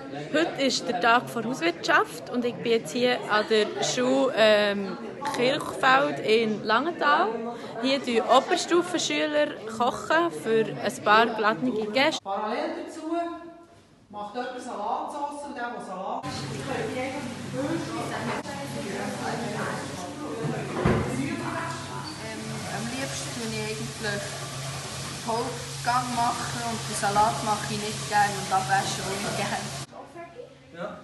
Heute ist der Tag der Hauswirtschaft und ich bin jetzt hier an der Schule Kirchfeld in Langenthal. Hier kochen Oberstufenschüler kochen für ein paar geladene Gäste. Parallel dazu macht jemand Salatsauce und der Salat. Am liebsten mache ich eigentlich Hauptgang machen und den Salat mache ich nicht gerne und abwaschen auch nicht gerne. Ja.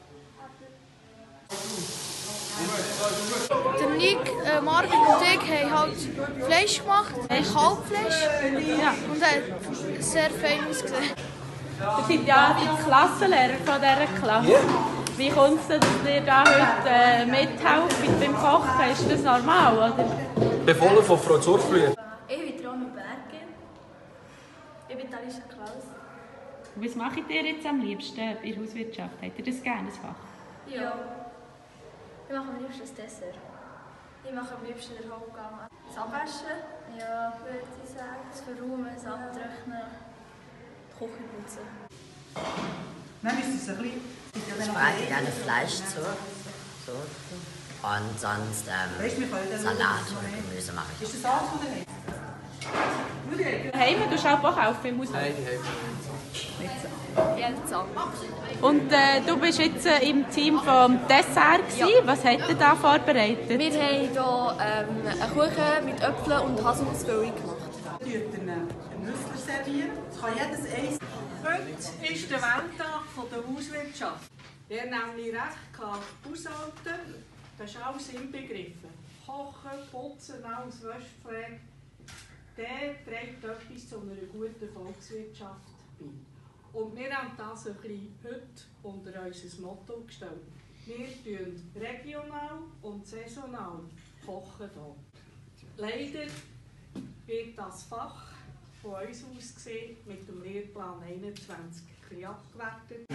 Der Nick, Marvin und ich haben halt Fleisch gemacht, Kalbfleisch. Ja. Und er hat sehr fein ausgesehen. Ihr seid ja die Klassenlehrer von dieser Klasse. Yeah. Wie kommt es, dass ihr da heute mithelft beim Kochen? Ist das normal, oder? Befohlen von Frau Zurflüher. Ich bin Romy Berger. Ich bin Alicia Klaus. Was macht ihr jetzt am liebsten bei der Hauswirtschaft? Habt ihr das gerne, das Fach? Ja. Ich mache am liebsten das Dessert. Ich mache am liebsten den Hauptgang. Das Abwaschen? Ja, würde ich sagen. Das Verräumen, das Abtrocknen, die Küche putzen. Dann müsst ihr es ein bisschen... Ich bereite gerne Fleisch zu. So. Und sonst Salat und Gemüse mache ich. Ist das alles, was ihr habt? Daheim, du schaust auch auf im Haus? Nein, die haben Nicht so. Ja, zusammen. Und du bist jetzt im Team vom Dessert. Ja. Was habt ihr da vorbereitet? Wir haben hier einen Kuchen mit Äpfeln und Haselnussfüllung gemacht. Ihr einen Nüssler servieren. Das kann jedes eins. Heute ist der Welttag der Hauswirtschaft. Der nämlich recht haushalten, das ist alles inbegriffen. Kochen, putzen, alles Wäschepflege, der trägt etwas zu einer guten Volkswirtschaft bei. Und wir haben das ein bisschen heute unter unser Motto gestellt. Wir kochen regional und saisonal kochen hier. Leider wird das Fach von uns aus gesehen mit dem Lehrplan 21 ein bisschen abgewertet.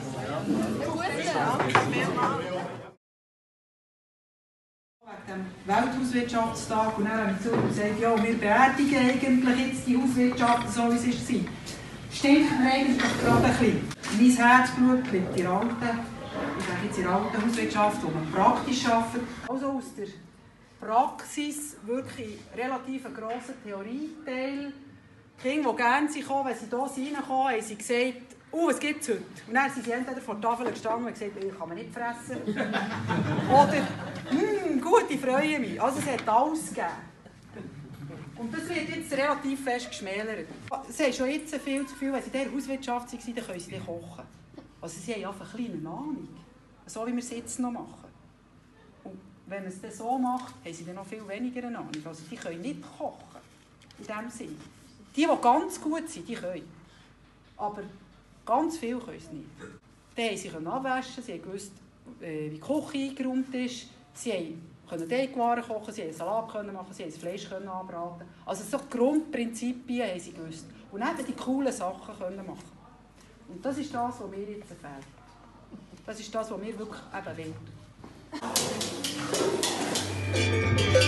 Wegen dem Welthauswirtschaftstag und dann habe ich zu ihm gesagt, ja, wir beerdigen eigentlich jetzt die Hauswirtschaft so, wie sie ist. Stinkt mir eigentlich gerade ein bisschen. Mein Herzblut liegt in der alten, ich sage jetzt in der alten Hauswirtschaft, wo man praktisch arbeitet. Also aus der Praxis wirklich relativ einen grossen Theorieteil. Die Kinder, die gerne kommen, wenn sie hier reinkommen, haben sie gesagt, was gibt es heute? Und dann sind sie entweder vor der Tafel gestanden und gesagt, ich kann man nicht fressen. Oder, gut, ich freue mich. Also es hat alles gegeben. Und das wird jetzt relativ fest geschmälert. Sie haben schon jetzt viel zu viel, wenn sie in dieser Hauswirtschaft waren, dann können sie dann kochen. Also sie haben einfach eine kleine Ahnung. So wie wir es jetzt noch machen. Und wenn man es dann so macht, haben sie dann noch viel weniger eine Ahnung. Also die können nicht kochen. In dem Sinne. Die ganz gut sind, die können. Aber ganz viel können sie nicht. Dann haben sie abwaschen, sie haben gewusst, wie die Küche eingeräumt ist. Sie können Teigwaren kochen, sie haben Salat machen, sie haben das Fleisch anbraten. Also so Grundprinzipien haben sie gewusst. Und eben die coolen Sachen können machen. Und das ist das, was mir jetzt fehlt. Das ist das, was wir wirklich eben wollen.